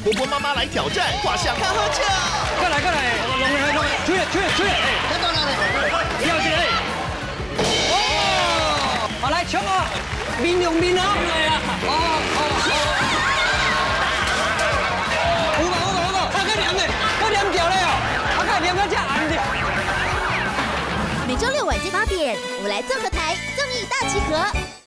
波波妈妈来挑战，画像看好球。 过来，弄出来，看到哪里？跳起来！哦，好来冲啊！面用面啊！好，看黏的，看黏掉了哦，看黏个这暗的。 每周六晚间8点，我们来综合台综艺大集合。